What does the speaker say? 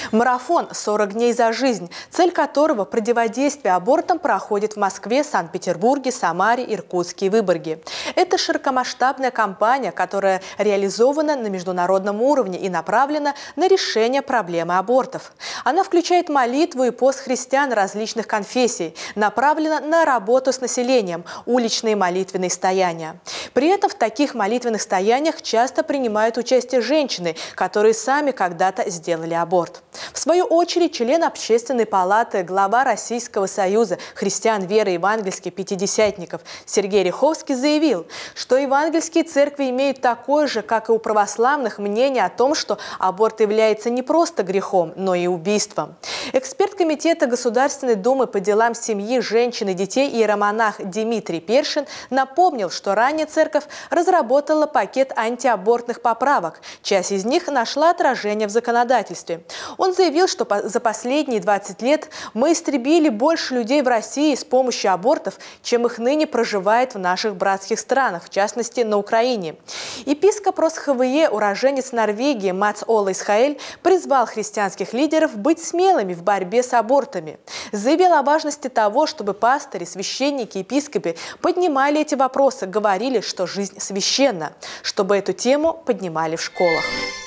Марафон «40 дней за жизнь», цель которого противодействие абортам проходит в Москве, Санкт-Петербурге, Самаре, Иркутске и Выборге. Это широкомасштабная кампания, которая реализована на международном уровне и направлена на решение проблемы абортов. Она включает молитву и пост христиан различных конфессий, направлена на работу с населением, уличные молитвенные стояния. При этом в таких молитвенных стояниях часто принимают участие женщины, которые сами когда-то сделали аборт. В свою очередь, член Общественной палаты, глава Российского союза христиан веры евангельских пятидесятников Сергей Риховский заявил, что евангельские церкви имеют такое же, как и у православных, мнение о том, что аборт является не просто грехом, но и убийством. Эксперт Комитета Государственной Думы по делам семьи, женщин и детей иеромонах Дмитрий Першин напомнил, что ранее церковь разработала пакет антиабортных поправок. Часть из них нашла отражение в законодательстве. Он заявил, что за последние 20 лет мы истребили больше людей в России с помощью абортов, чем их ныне проживает в наших братских странах, в частности на Украине. Епископ РосХВЕ, уроженец Норвегии Мац Ола Исхаэль, призвал христианских лидеров быть смелыми в борьбе с абортами. Заявил о важности того, чтобы пастыри, священники, епископы поднимали эти вопросы, говорили, что жизнь священна, чтобы эту тему поднимали в школах.